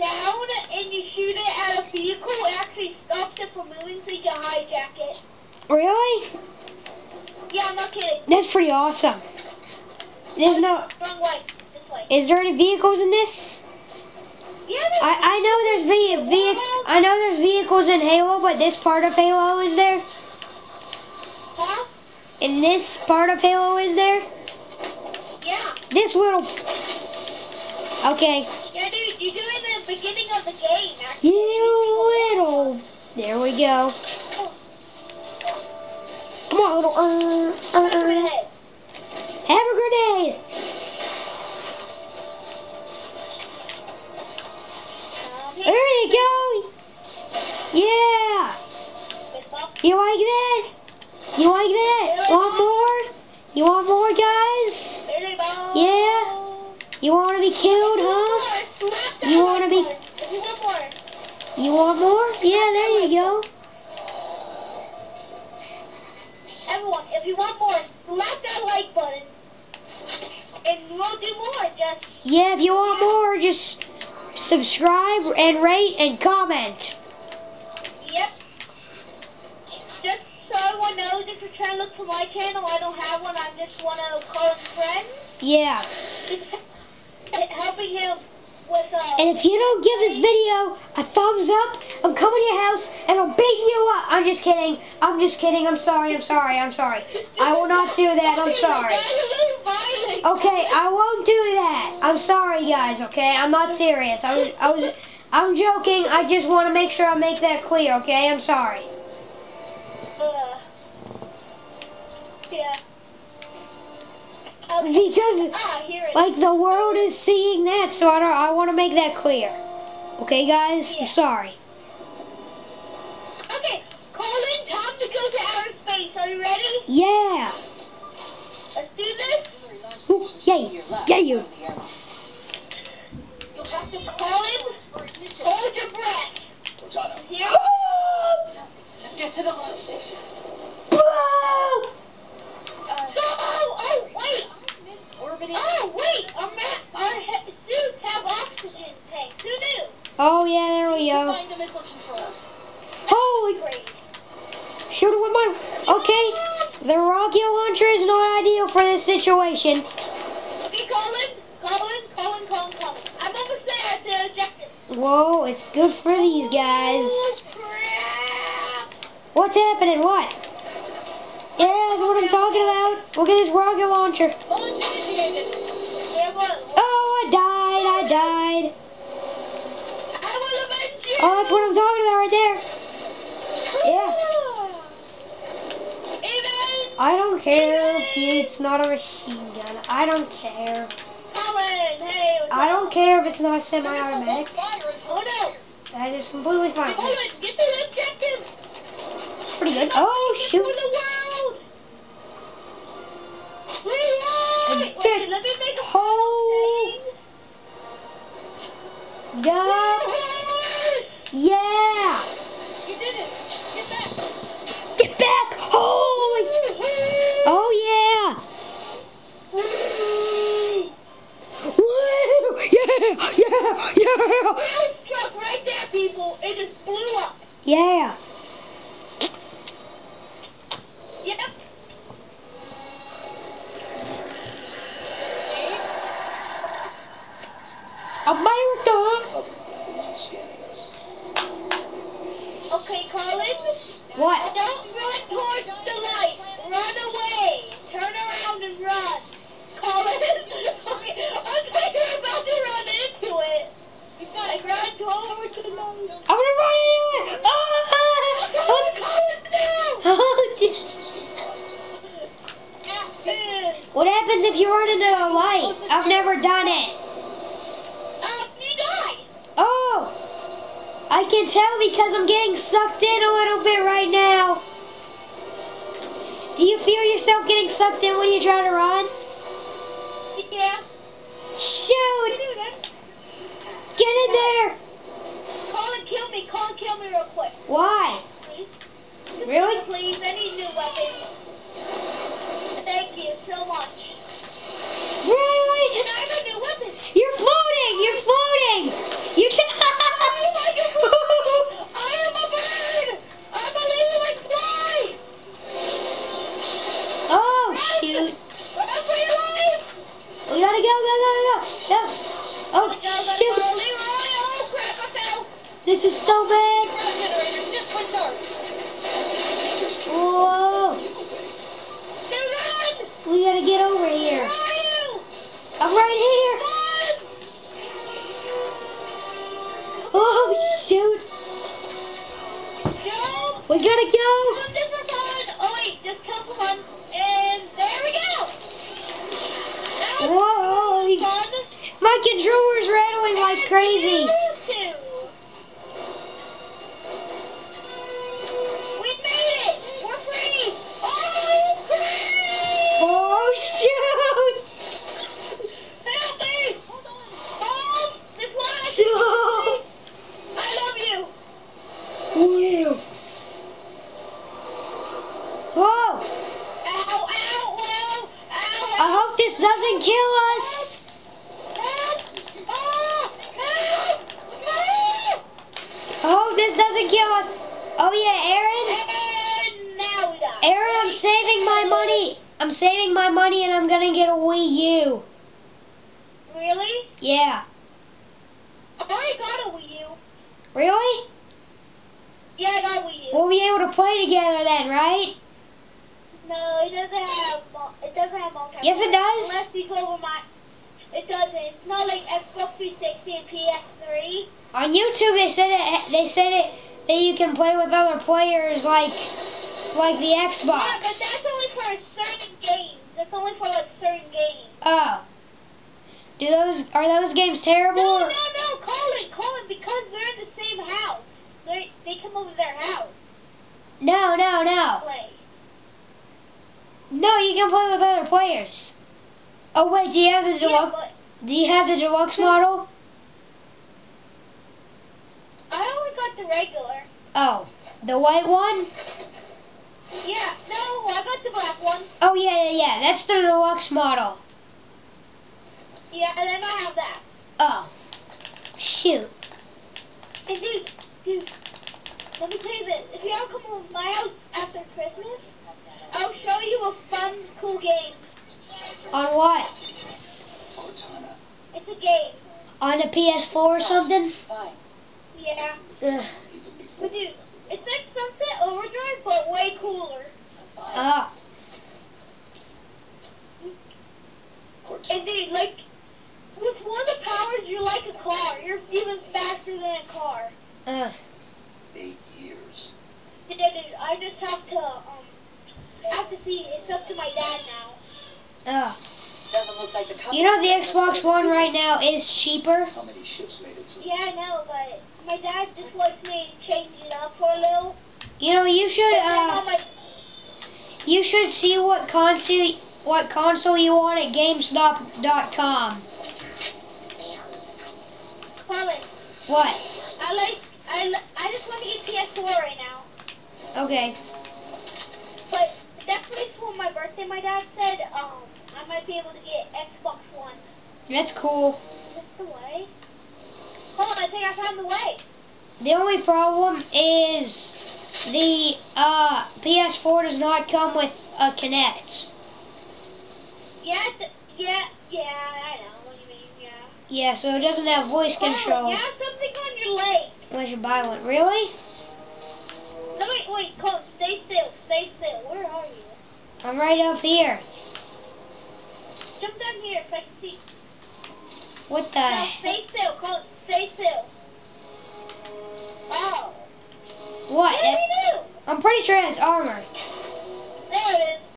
down and you shoot it at a vehicle, it actually stops it from moving so you can hijack it. Really? Yeah, I'm not kidding. That's pretty awesome. There's no... Wrong way. This way. Is there any vehicles in this? Yeah, I know there's vehicles in Halo, but this part of Halo is there? Huh? In this part of Halo is there? Yeah. This little... Okay. Yeah, dude, you're doing the beginning of the game, actually. You little... There we go. Come on, little... Have a grenade! There you go! Yeah! You like that? You like that? Want more? You want more, guys? Yeah? You want to be killed, huh? You want to be... You want more? Yeah, there you go. Everyone, if you want more, slap that like button. And we'll do more, just... Yeah, if you want more, just subscribe and rate and comment. Yep. Just so everyone knows, if you're trying to look for my channel, I don't have one. I'm just one of Colin's friends. Yeah. Just helping him with... And if you don't give this video a thumbs up, I'm coming to your house and I'll beat you up. I'm just kidding. I'm just kidding. I'm sorry. I'm sorry. I'm sorry. I will not do that. I'm sorry. Okay, I won't do that. I'm sorry, guys. Okay, I'm not serious. I'm joking. I just want to make sure I make that clear. Okay, I'm sorry. Yeah. Because, like, the world is seeing that, so I want to make that clear. Okay, guys? I'm sorry. Okay, Collin, time to go to outer space. Are you ready? Yeah. Let's do this. Ooh, yay. Yeah, you. Collin, hold your breath. Here. Just get to the launch station. Oh, wait. Orbiting. Oh, wait. Our suits have oxygen tanks. Who knew? Oh, yeah, there we go. Find the missile controls. Holy... Shoot it with my... Okay, the rocket launcher is not ideal for this situation. Hey, Collin. I'm almost there at the objective. Whoa, it's good for these guys. What's happening? What? Yeah, that's what I'm talking about. Look at this rocket launcher. Launch initiated. Oh, I died. I will avenge you. Oh, that's what I'm talking about right there. Yeah. I don't care if it's not a machine gun. I don't care. I don't care if it's not a semi-automatic. Oh no. That is completely fine. Collin, get to the objective. Pretty good. Oh, shoot. Wait, let me make a Oh. Go. Yeah. You did it. Get back. Get back. Holy. Oh, yeah. Woo. Yeah. It struck right there, people. It just blew up. Yeah. Yep. America. Okay, Collin. What? Don't run towards the light. Run away. Turn around and run. Collin. Okay, I'm like you're about to run into it. You've got to run towards the light. I'm gonna run into it. What happens if you run into a light? I've never done it. You die. Oh, I can tell because I'm getting sucked in a little bit right now. Do you feel yourself getting sucked in when you try to run? Yeah. Shoot! Get in there! Collin, kill me. Collin, kill me real quick. Why? Please. Really? Please, I need new weapons. Thank you so much. Really? And I have a new weapon. You're floating! You're floating! You can This is so bad. Ground generators just went dark. Whoa. Run! We gotta get over here. Where are you? I'm right here. Run! Oh, shoot. Jump! We gotta go. Jump in for fun. Oh wait, just come for fun. And there we go. That was Whoa. fun. My controller's rattling like crazy. We made it! We're free! Oh, free! Oh, shoot. Help me! Help! This one! So. I love you! Whoa. Whoa. Ow, ow, ow, ow! I hope this doesn't kill us. Help! Oh, help! Help! I hope this doesn't kill us. Oh yeah, Aaron. And now we die. Aaron, I'm saving my money. I'm saving my money and I'm gonna get a Wii U. Really? Yeah. I already got a Wii U. Really? Yeah, I got a Wii U. We'll be able to play together then, right? No, it doesn't have. It doesn't have multiplayer. Yes, it does. Unless you go over my. It doesn't. It's not like Xbox 360 and PS3. On YouTube, they said it. They said it that you can play with other players, like the Yeah, but Xbox. that's only for certain games. That's only for like certain games. Oh. Are those games terrible? No, or- Collin, because they're in the same house. They come over their house No. to play. No, you can play with other players. Oh wait, do you have the Yeah, deluxe? but Do you have the deluxe model? I only got the regular. Oh, the white one? Yeah, no, I got the black one. Oh yeah. That's the deluxe model. Yeah, and then I have that. Oh, shoot. And dude, let me tell you this. If you ever come over to my house after Christmas, I'll show you a fun, cool game. On what? It's a game. On the PS4 or something? Fine. Yeah. Ugh. But dude, it's like Sunset Overdrive, but way cooler. Fine. Oh. And dude, like, with one of the powers, you're like a car. You're even faster than a car. 8 years. Yeah, dude, I just have to see. It's up to my dad now. Oh. Doesn't look like the company. You know the Xbox One right now is cheaper? How many ships made it through? Yeah, I know, but my dad just wants me to change it up for a little. You know, you But then should on my, you should see what console you want at GameStop.com. Collin, What? I just want to get PS4 right now. Okay. But definitely for my birthday, my dad said I might be able to get Xbox One. That's cool. That's the way. Hold on, I think I found the way. The only problem is the PS4 does not come with a Kinect. Yeah, I know what you mean, yeah. Yeah, so it doesn't have voice Oh, control. you have something on your leg. I should buy one. Really? No, wait, Colin, stay still. Where are you? I'm right up here. Jump down here so I can see. What the? No, stay still, Colin, stay still. Oh. What? What do we do? I'm pretty sure that's armor.